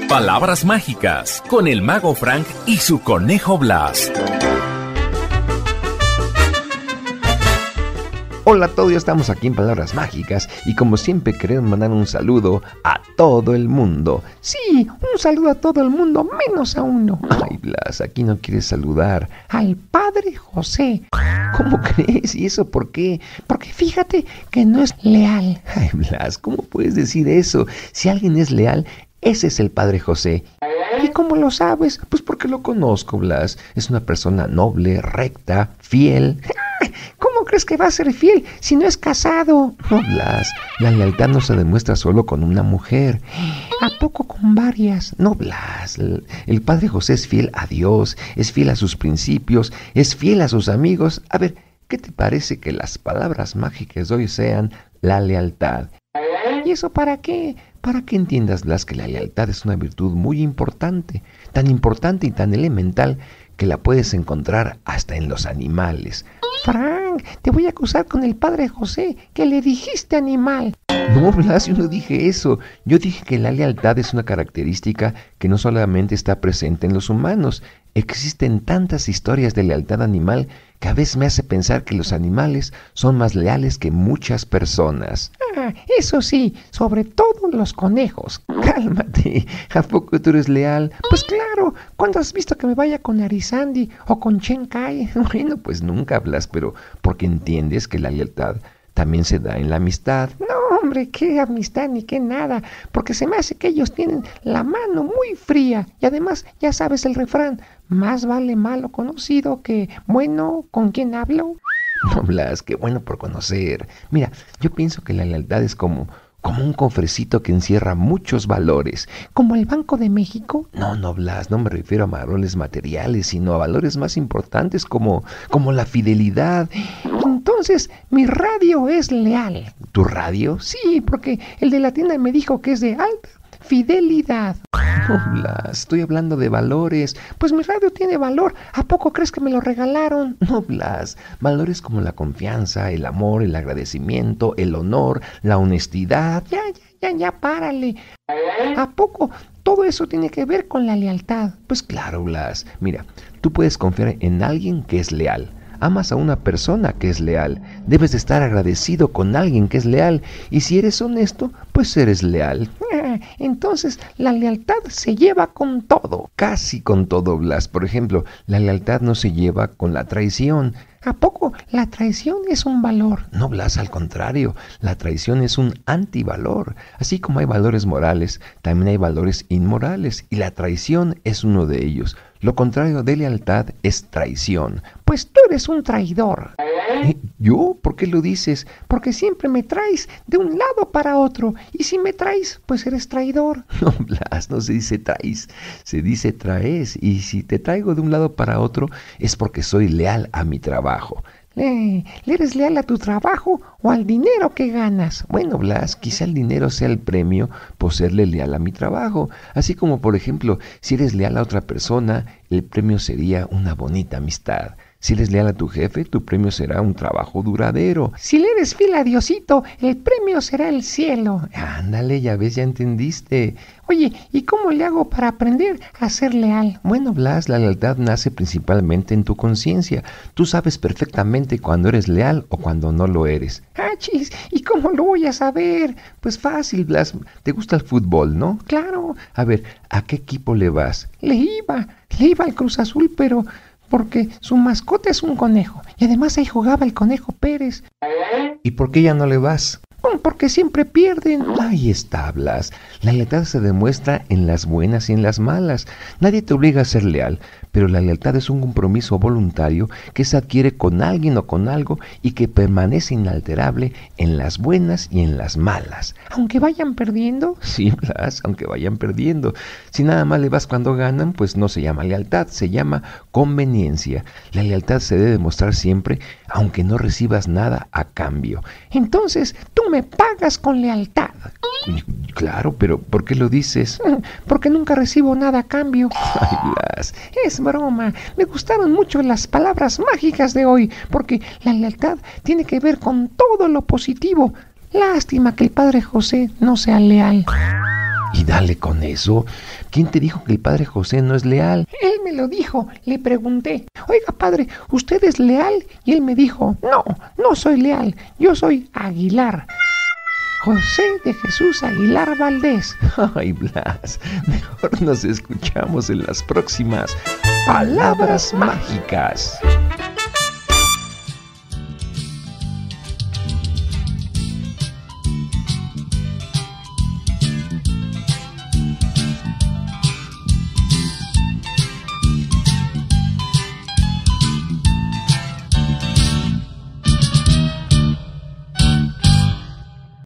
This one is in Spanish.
Palabras mágicas con el mago Frank y su conejo Blas. Hola a todos, ya estamos aquí en Palabras Mágicas y como siempre queremos mandar un saludo a todo el mundo. Sí, un saludo a todo el mundo, menos a uno. Ay, Blas, aquí no quieres saludar al Padre José. ¿Cómo crees? ¿Y eso por qué? Porque fíjate que no es leal. Ay, Blas, ¿cómo puedes decir eso? Si alguien es leal, ese es el Padre José. ¿Y cómo lo sabes? Pues porque lo conozco, Blas. Es una persona noble, recta, fiel. ¿Cómo crees que va a ser fiel si no es casado? No, Blas, la lealtad no se demuestra solo con una mujer. ¿A poco con varias? No, Blas, el Padre José es fiel a Dios, es fiel a sus principios, es fiel a sus amigos. A ver, ¿qué te parece que las palabras mágicas de hoy sean la lealtad? ¿Y eso para qué? Para que entiendas, Blas, que la lealtad es una virtud muy importante y tan elemental que la puedes encontrar hasta en los animales. Frank, te voy a acusar con el Padre José, que le dijiste animal. No, Blas, yo no dije eso. Yo dije que la lealtad es una característica que no solamente está presente en los humanos. Existen tantas historias de lealtad animal que a veces me hace pensar que los animales son más leales que muchas personas. Ah, eso sí, sobre todo los conejos. Cálmate, ¿a poco tú eres leal? Pues claro, ¿cuándo has visto que me vaya con Arizandi o con Chen Kai? Bueno, pues nunca hablas, pero porque entiendes que la lealtad también se da en la amistad. No, hombre, qué amistad ni qué nada, porque se me hace que ellos tienen la mano muy fría. Y además, ya sabes el refrán, más vale malo conocido que bueno con quien hablo. No, Blas, qué bueno por conocer. Mira, yo pienso que la lealtad es como un cofrecito que encierra muchos valores. ¿Como el Banco de México? No, Blas, no me refiero a valores materiales, sino a valores más importantes como la fidelidad. Entonces, mi radio es leal. ¿Tu radio? Sí, porque el de la tienda me dijo que es de alta fidelidad. No, Blas, estoy hablando de valores. Pues mi radio tiene valor. ¿A poco crees que me lo regalaron? No, Blas, valores como la confianza, el amor, el agradecimiento, el honor, la honestidad. Ya, párale. ¿A poco todo eso tiene que ver con la lealtad? Pues claro, Blas. Mira, tú puedes confiar en alguien que es leal. Amas a una persona que es leal. Debes de estar agradecido con alguien que es leal. Y si eres honesto, pues eres leal. Entonces, la lealtad se lleva con todo. Casi con todo, Blas. Por ejemplo, la lealtad no se lleva con la traición. ¿A poco la traición es un valor? No, Blas, al contrario. La traición es un antivalor. Así como hay valores morales, también hay valores inmorales. Y la traición es uno de ellos. Lo contrario de lealtad es traición. Pues tú eres un traidor. ¿Yo? ¿Por qué lo dices? Porque siempre me traes de un lado para otro. Y si me traes, pues eres traidor. No, Blas, no se dice traes, se dice traes. Y si te traigo de un lado para otro, es porque soy leal a mi trabajo. ¿Le eres leal a tu trabajo o al dinero que ganas? Bueno, Blas, quizá el dinero sea el premio por serle leal a mi trabajo. Así como, por ejemplo, si eres leal a otra persona, el premio sería una bonita amistad. Si eres leal a tu jefe, tu premio será un trabajo duradero. Si le eres fiel a Diosito, el premio será el cielo. Ándale, ya ves, ya entendiste. Oye, ¿y cómo le hago para aprender a ser leal? Bueno, Blas, la lealtad nace principalmente en tu conciencia. Tú sabes perfectamente cuando eres leal o cuando no lo eres. ¡Achis! ¿Y cómo lo voy a saber? Pues fácil, Blas. ¿Te gusta el fútbol, no? Claro. A ver, ¿a qué equipo le vas? Le iba al Cruz Azul, pero porque su mascota es un conejo. Y además ahí jugaba el Conejo Pérez. ¿Y por qué ya no le vas? Porque siempre pierden. Ahí está, Blas. La lealtad se demuestra en las buenas y en las malas. Nadie te obliga a ser leal, pero la lealtad es un compromiso voluntario que se adquiere con alguien o con algo y que permanece inalterable en las buenas y en las malas. ¿Aunque vayan perdiendo? Sí, Blas, aunque vayan perdiendo. Si nada más le vas cuando ganan, pues no se llama lealtad, se llama conveniencia. La lealtad se debe demostrar siempre, aunque no recibas nada a cambio. Entonces, tú me pagas con lealtad. Claro, pero ¿por qué lo dices? Porque nunca recibo nada a cambio. Ay, Blas, es broma. Me gustaron mucho las palabras mágicas de hoy, porque la lealtad tiene que ver con todo lo positivo. Lástima que el Padre José no sea leal. Y dale con eso. ¿Quién te dijo que el padre José no es leal? Él me lo dijo. Le pregunté, oiga padre, ¿usted es leal? Y él me dijo, no soy leal, yo soy Aguilar. José de Jesús Aguilar Valdés. Ay, Blas, mejor nos escuchamos en las próximas Palabras Mágicas.